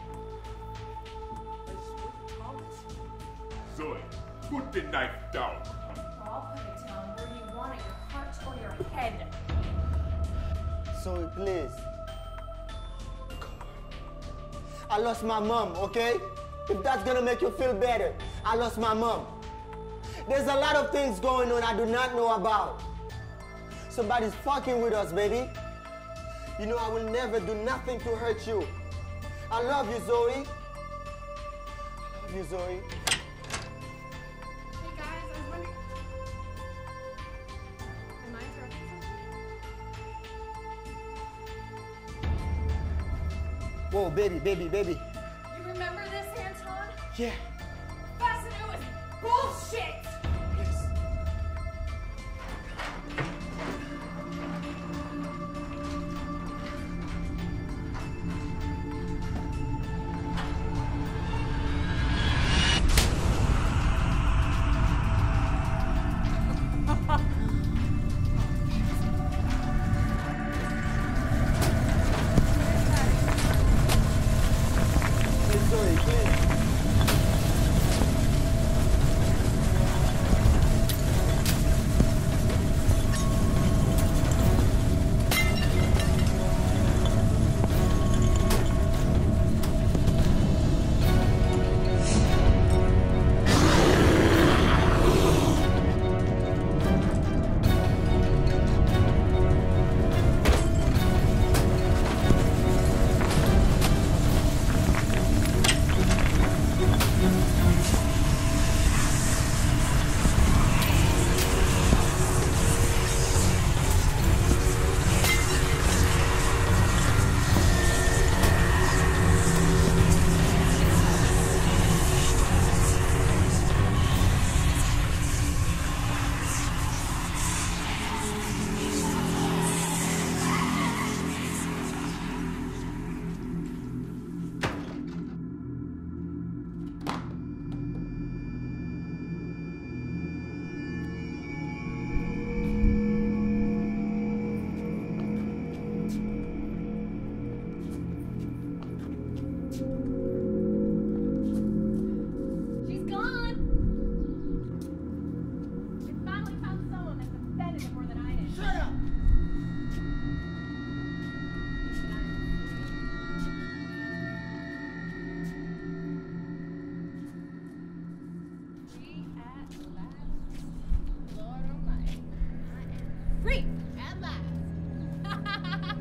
That's Mike Thomas? Zoe, put the knife down. I'll put it down where you want it, your heart or your head. Zoe, please. I lost my mom, okay? If that's gonna make you feel better, I lost my mom. There's a lot of things going on I do not know about. Somebody's fucking with us, baby. You know I will never do nothing to hurt you. I love you, Zoe. I love you, Zoe. Hey guys, I was wondering. Am I interrupting something? Whoa, baby, baby, baby. You remember this, Anton? Yeah. Fason Nou is bullshit! Free at last.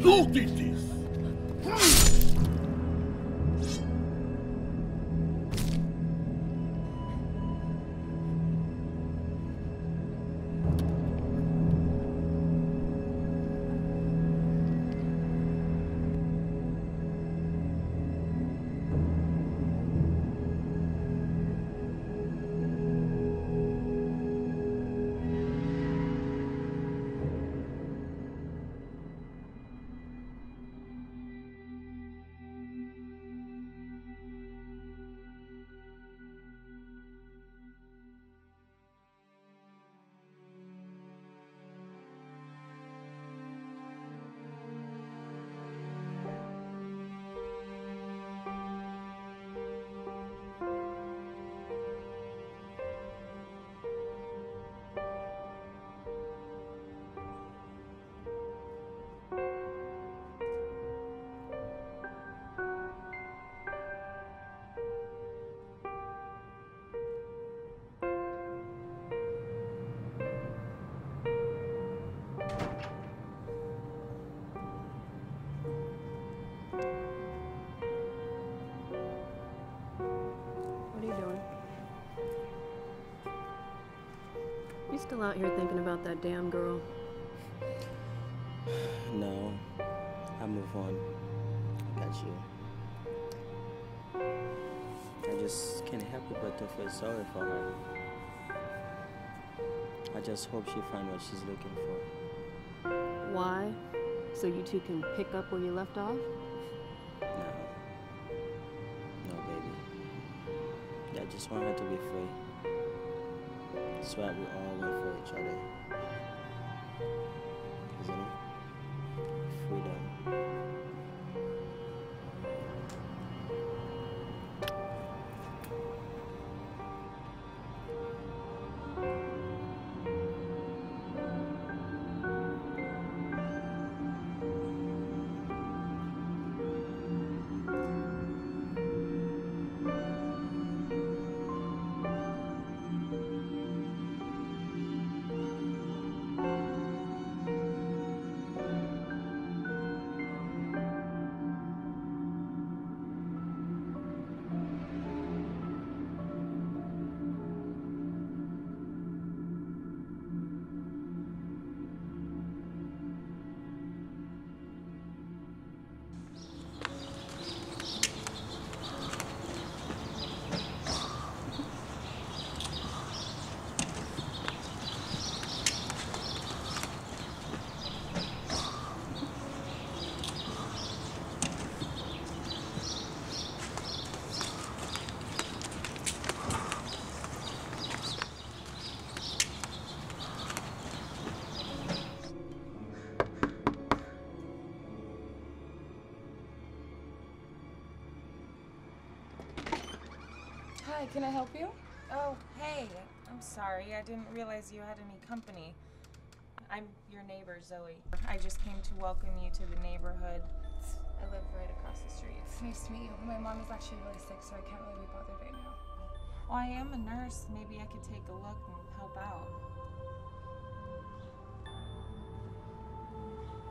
Who did this? You still out here thinking about that damn girl? No, I move on. I got you. I just can't help it but to feel sorry for her. I just hope she finds what she's looking for. Why? So you two can pick up where you left off? No. No, baby. I just want her to be free. That's why we all went for each other. Isn't it? Freedom. Hi, can I help you? Oh, hey. I'm sorry. I didn't realize you had any company. I'm your neighbor, Zoe. I just came to welcome you to the neighborhood. I live right across the street. It's nice to meet you. My mom is actually really sick, so I can't really be bothered right now. Well, I am a nurse. Maybe I could take a look and help out.